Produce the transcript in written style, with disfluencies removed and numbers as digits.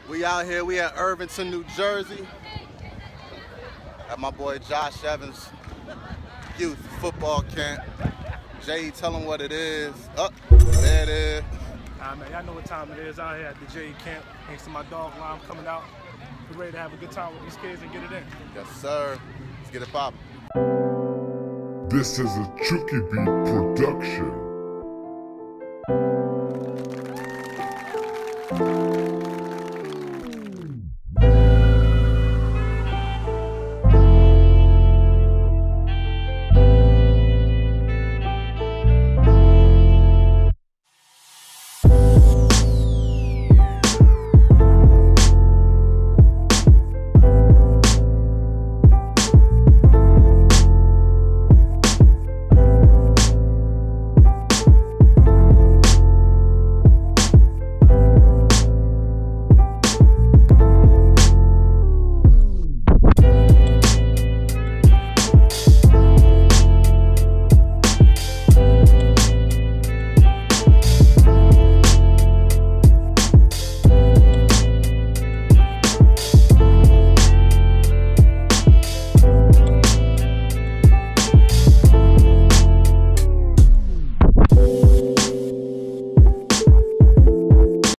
We out here, we at Irvington, New Jersey. At my boy Josh Evans' youth football camp. Jay, tell him what it is. Oh, there it is. Man, y'all know what time it is out here at the J camp. Thanks to my dog line coming out. We're ready to have a good time with these kids and get it in. Yes, sir. Let's get it poppin'. This is a Chuki beat production.